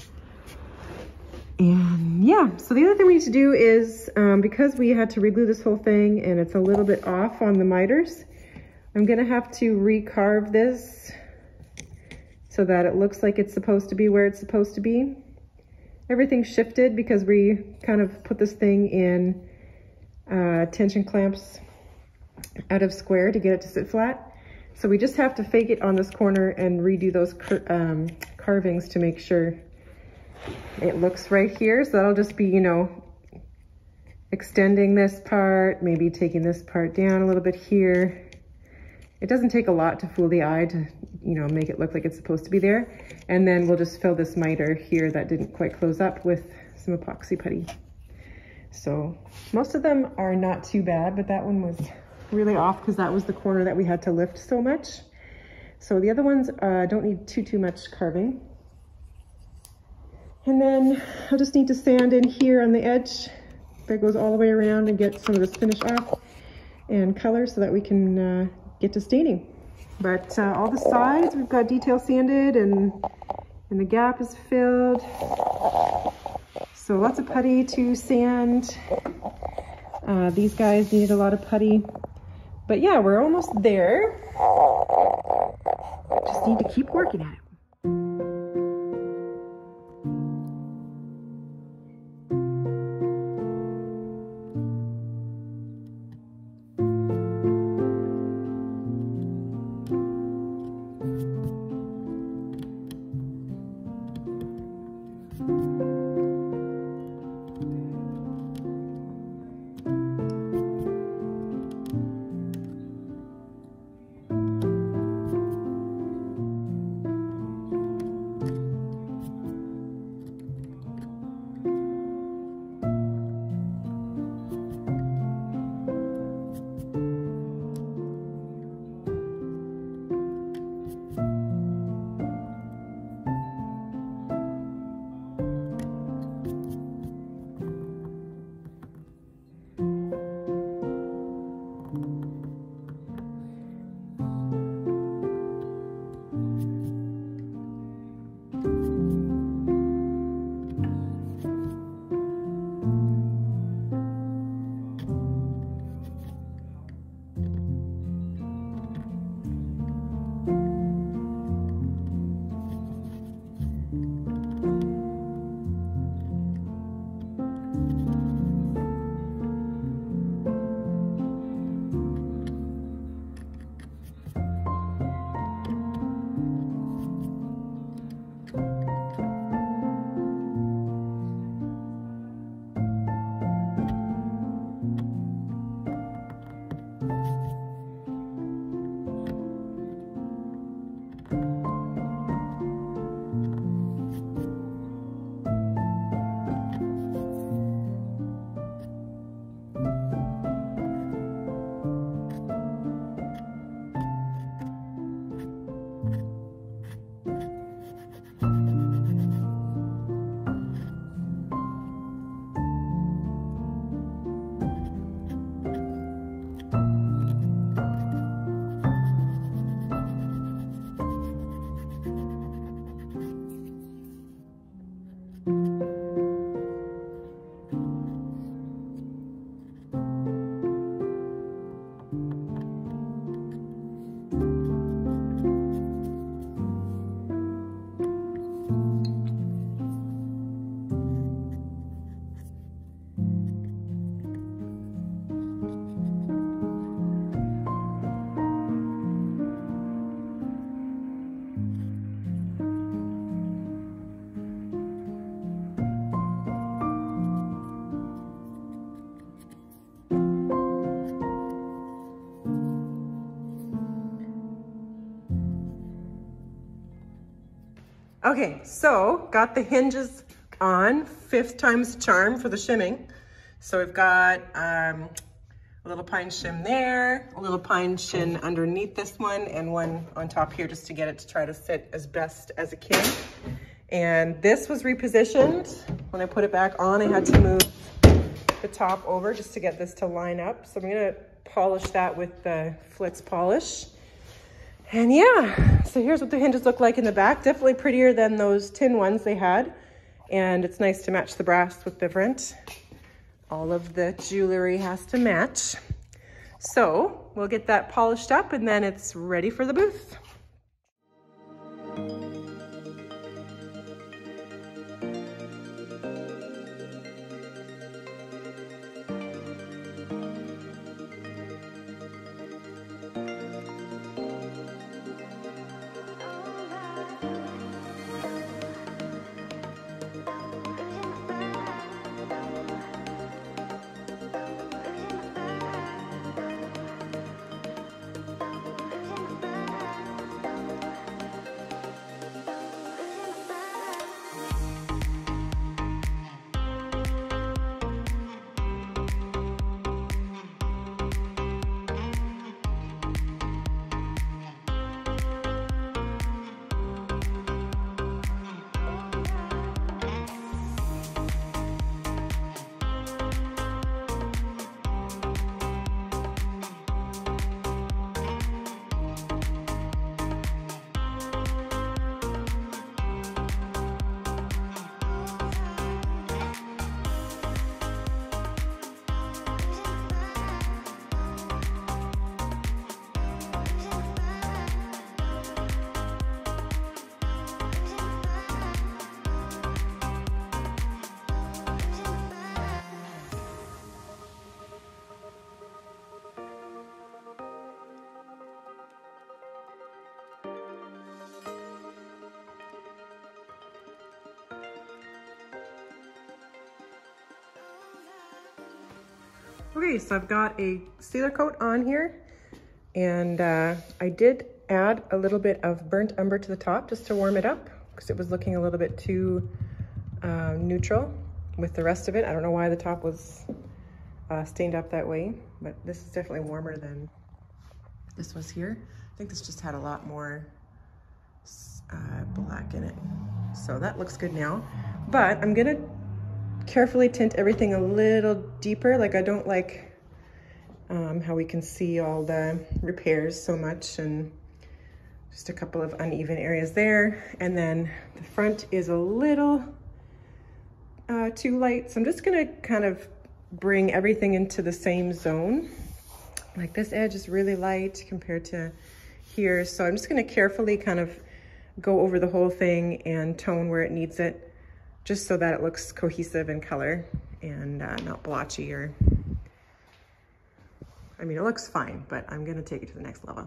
And yeah, so the other thing we need to do is, um, because we had to reglue this whole thing and it's a little bit off on the miters, I'm gonna have to recarve this so that it looks like it's supposed to be where it's supposed to be. Everything shifted because we kind of put this thing in uh, tension clamps out of square to get it to sit flat. So we just have to fake it on this corner and redo those um, carvings to make sure it looks right here. So that'll just be, you know, extending this part, maybe taking this part down a little bit here. It doesn't take a lot to fool the eye to, you know, make it look like it's supposed to be there. And then we'll just fill this miter here that didn't quite close up with some epoxy putty. So most of them are not too bad, but that one was really off because that was the corner that we had to lift so much. So the other ones uh, don't need too, too much carving. And then I'll just need to sand in here on the edge. That goes all the way around and get some of this finish off and color so that we can uh, get to staining. But uh, all the sides we've got detail sanded and, and the gap is filled. So lots of putty to sand. Uh, these guys needed a lot of putty. But yeah, we're almost there. Just need to keep working at it. Okay, so got the hinges on, fifth time's the charm for the shimming. So we've got um, a little pine shim there, a little pine shin underneath this one, and one on top here just to get it to try to sit as best as it can. And this was repositioned. When I put it back on, I had to move the top over just to get this to line up. So I'm gonna polish that with the Flitz polish. And yeah, so here's what the hinges look like in the back. Definitely prettier than those tin ones they had. And it's nice to match the brass with the front. All of the jewelry has to match. So we'll get that polished up and then it's ready for the booth. Okay, so I've got a sealer coat on here, and uh, I did add a little bit of burnt umber to the top just to warm it up because it was looking a little bit too uh, neutral with the rest of it. I don't know why the top was uh, stained up that way, but this is definitely warmer than this was here. I think this just had a lot more uh, black in it. So that looks good now, but I'm gonna carefully tint everything a little deeper. Like I don't like um, how we can see all the repairs so much, and just a couple of uneven areas there. And then the front is a little uh, too light. So I'm just gonna kind of bring everything into the same zone. Like this edge is really light compared to here. So I'm just gonna carefully kind of go over the whole thing and tone where it needs it, just so that it looks cohesive in color and uh, not blotchy or, I mean, it looks fine, but I'm gonna take it to the next level.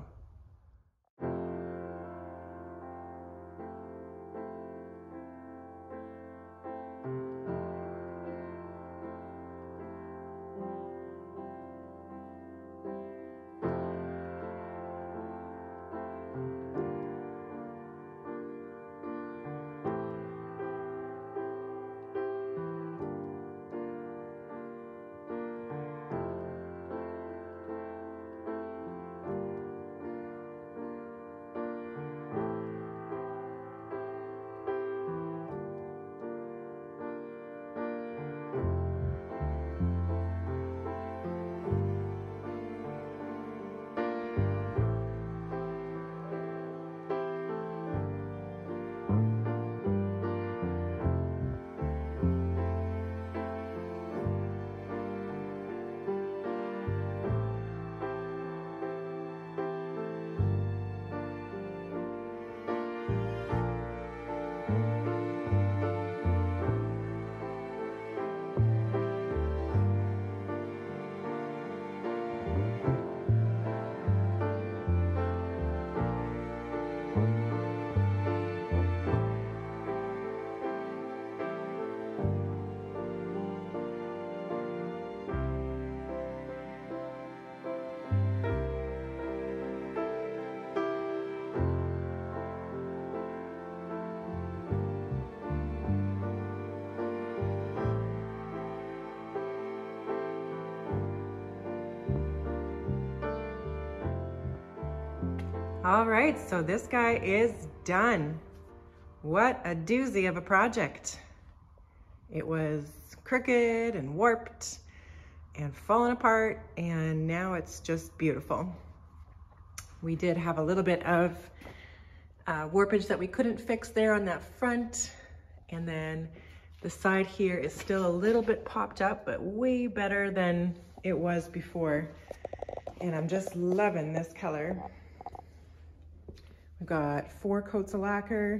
All right, so this guy is done. What a doozy of a project. It was crooked and warped and fallen apart, and now it's just beautiful. We did have a little bit of uh, warpage that we couldn't fix there on that front, and then the side here is still a little bit popped up, but way better than it was before. And I'm just loving this color. We've got four coats of lacquer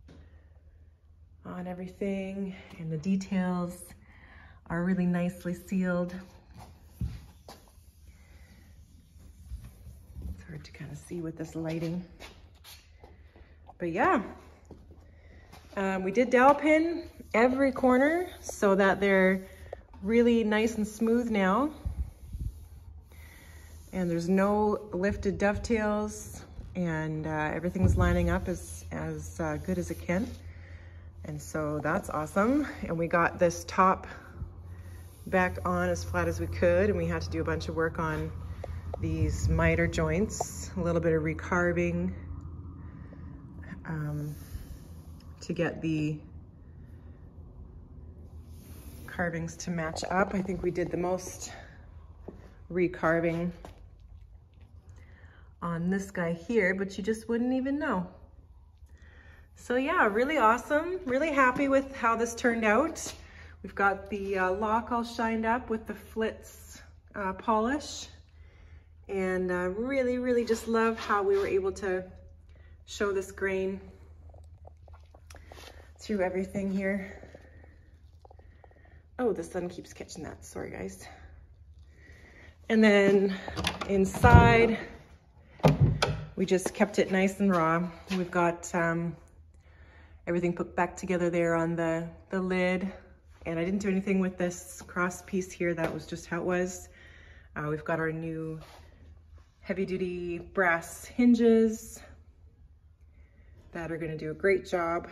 on everything, and the details are really nicely sealed. It's hard to kind of see with this lighting. But yeah, um, we did dowel pin every corner so that they're really nice and smooth now. And there's no lifted dovetails, and uh, everything's lining up as, as uh, good as it can. And so that's awesome. And we got this top back on as flat as we could, and we had to do a bunch of work on these miter joints, a little bit of recarving um, to get the carvings to match up. I think we did the most recarving on this guy here, but you just wouldn't even know. So yeah, really awesome. Really happy with how this turned out. We've got the uh, lock all shined up with the Flitz uh, polish. And uh, really, really just love how we were able to show this grain through everything here. Oh, the sun keeps catching that. Sorry, guys. And then inside, we just kept it nice and raw. We've got um, everything put back together there on the, the lid. And I didn't do anything with this cross piece here. That was just how it was. Uh, we've got our new heavy duty brass hinges that are gonna do a great job.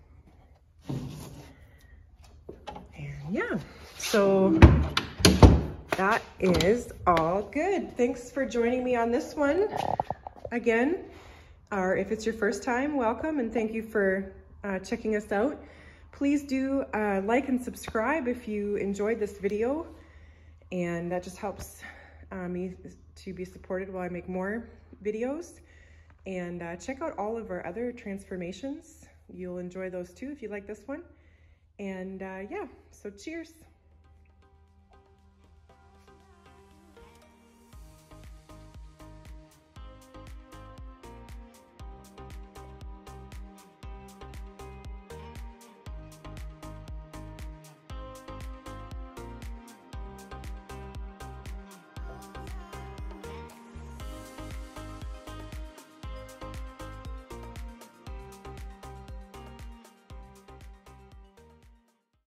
And yeah, so that is all good. Thanks for joining me on this one again. Or if it's your first time, welcome, and thank you for uh, checking us out. Please do uh, like and subscribe if you enjoyed this video, and that just helps uh, me to be supported while I make more videos. And uh, check out all of our other transformations. You'll enjoy those too if you like this one. And uh, yeah, so cheers.